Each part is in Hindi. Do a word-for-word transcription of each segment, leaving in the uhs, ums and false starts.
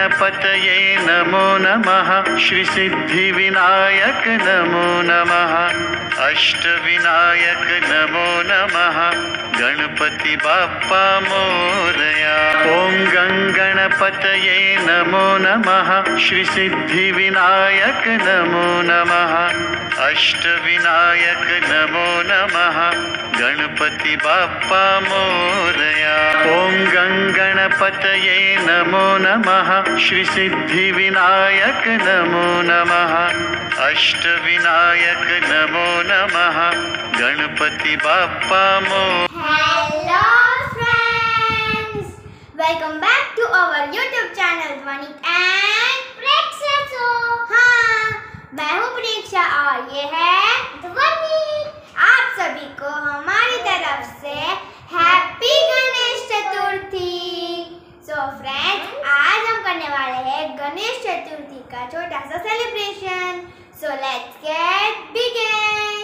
गणपतये नमो नमः। श्री सिद्धिविनायक नमो नमः। अष्टविनायक नमो नमः। गणपति बाप्पा मोरया। ओम गं गणपतये नमो नमः। श्री सिद्धिविनायक नमो नमः। अष्टविनायक नमो नमः। गणपति बाप्पा मोरया। ओम गं गणपतये नमो नमः। श्री सिद्धिविनायक नमो नमः। अष्टविनायक नमो नमः। Ganapati Bappa Morya. Hello friends, welcome back to our YouTube channel Dhvani and Preksha show. हाँ, मैं हूँ प्रेक्षा और ये है ध्वनि। आप सभी को हमारी तरफ से happy Ganesh Chaturthi. So friends, आज हम करने वाले हैं गणेश चतुर्थी का छोटा सा celebration. So let's get begin.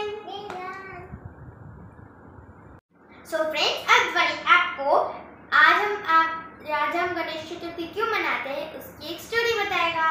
So friends, अब ध्वनि आपको आज हम आप आज हम गणेश चतुर्थी क्यों मनाते हैं उसकी एक स्टोरी बताएगा।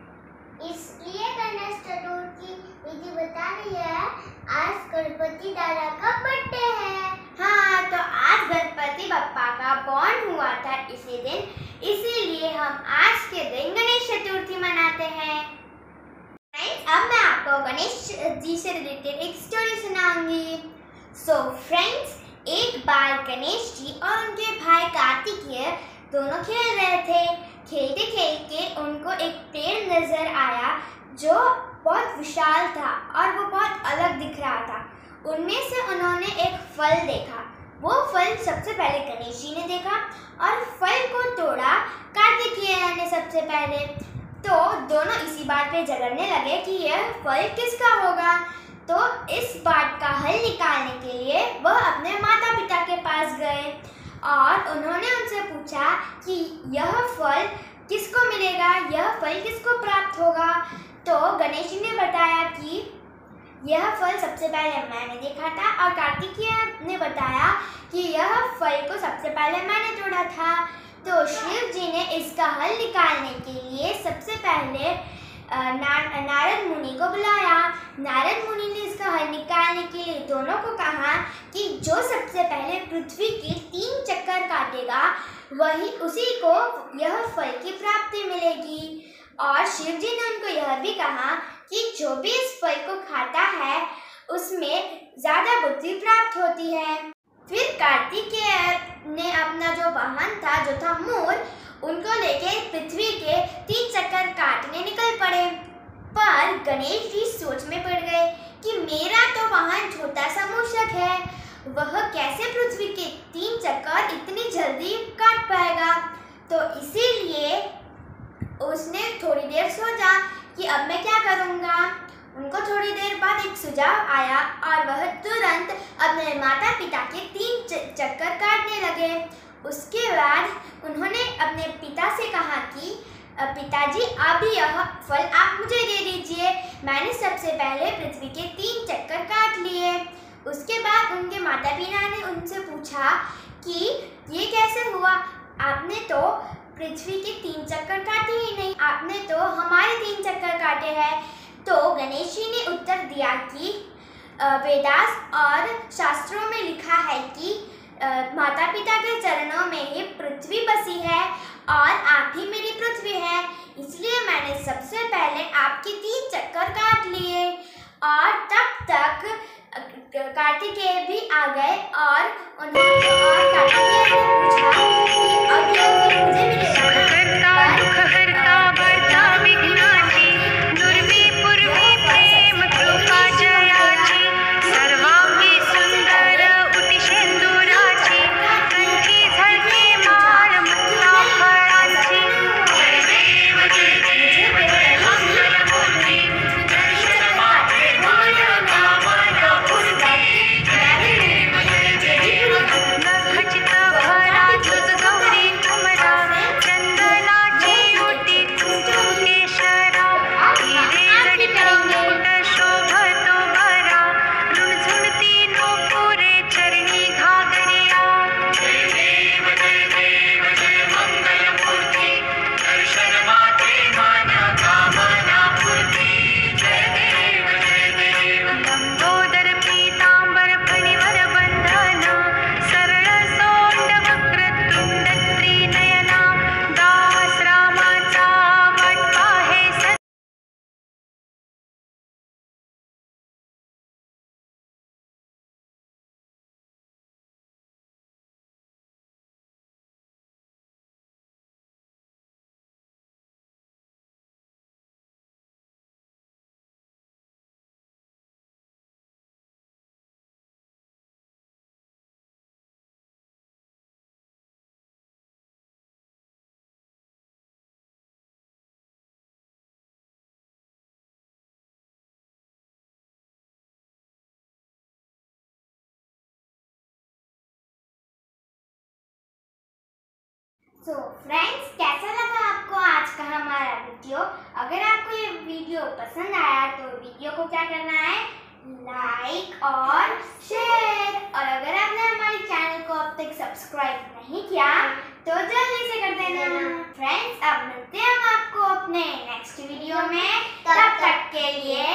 इसलिए गणेश चतुर्थी विधि बता रही है। आज गणपति दादा का बर्थडे है। हाँ, तो आज गणपति बप्पा का बॉर्न हुआ था इसी दिन, इसीलिए हम आज के दिन गणेश चतुर्थी मनाते हैं। फ्रेंड्स, अब मैं आपको गणेश जी से रिलेटेड एक स्टोरी सुनाऊंगी। सो फ्रेंड्स, एक बार गणेश जी और उनके भाई कार्तिकेय दोनों खेल रहे थे। खेलते खेलते उनको एक पेड़ नजर आया जो बहुत विशाल था और वो बहुत अलग दिख रहा था। उनमें से उन्होंने एक फल देखा। वो फल सबसे पहले गणेश जी ने देखा और फल को तोड़ा कार्तिकेय ने सबसे पहले। तो दोनों इसी बात पे झगड़ने लगे कि यह फल किसका होगा। तो इस बात का हल निकालने के लिए वह अपने माता पिता के पास गए और उन्होंने उनसे पूछा कि यह फल किसको मिलेगा, यह फल किसको प्राप्त होगा। तो गणेश जी ने बताया कि यह फल सबसे पहले मैंने देखा था और कार्तिकेय ने बताया कि यह फल को सबसे पहले मैंने तोड़ा था। तो शिव जी ने इसका हल निकालने के लिए सबसे पहले ना, नारद मुनि को बुलाया। नारद मुनि ने इसका हल निकालने के लिए दोनों को कहा कि जो सबसे पहले पृथ्वी के तीन चक्कर काटेगा वही उसी को यह फल की प्राप्ति मिलेगी। और शिव जी ने उनको यह भी कहा कि जो भी इस फल को खाता है उसमें ज़्यादा बुद्धि प्राप्त होती है। फिर कार्तिकेय ने अपना जो वाहन था, जो था मोर, उनको लेके पृथ्वी के तीन चक्कर काटने निकल पड़े। पर गणेश जी सोच में पड़ गए कि मेरा तो वाहन छोटा सा मूषक है, वह कैसे पृथ्वी के तीन चक्कर इतनी जल्दी काट पाएगा। तो इसीलिए उसने थोड़ी देर सोचा कि अब मैं क्या करूँगा। उनको थोड़ी देर बाद एक सुझाव आया और वह तुरंत अपने माता पिता के तीन चक्कर काटने लगे। उसके बाद उन्होंने अपने पिता से कहा कि पिताजी, अभी यह फल आप मुझे दे दीजिए, मैंने सबसे पहले पृथ्वी के तीन चक्कर काट लिए। उसके बाद उनके माता पिता ने उनसे पूछा कि ये कैसे हुआ, आपने तो पृथ्वी के तीन चक्कर काटे ही नहीं, आपने तो हमारे तीन चक्कर काटे हैं। तो गणेश जी ने उत्तर दिया कि वेदास और शास्त्रों में लिखा है कि माता पिता के चरणों में ही पृथ्वी बसी है और आप ही मेरी पृथ्वी है, इसलिए मैंने सबसे पहले आपके तीन चक्कर काट लिए। और तब तक कार्तिकेय भी आ गए और उन्होंने और कार्तिकेय ने पूछा कि अब यह फल मुझे मिलेगा ना। सो फ्रेंड्स, कैसा लगा आपको आज का हमारा वीडियो? अगर आपको ये वीडियो पसंद आया तो वीडियो को क्या करना है, लाइक और शेयर। और अगर आपने हमारे चैनल को अब तक सब्सक्राइब नहीं किया तो जल्दी से कर देना। फ्रेंड्स, अब मिलते हैं हम आपको अपने नेक्स्ट वीडियो में। तब तक के लिए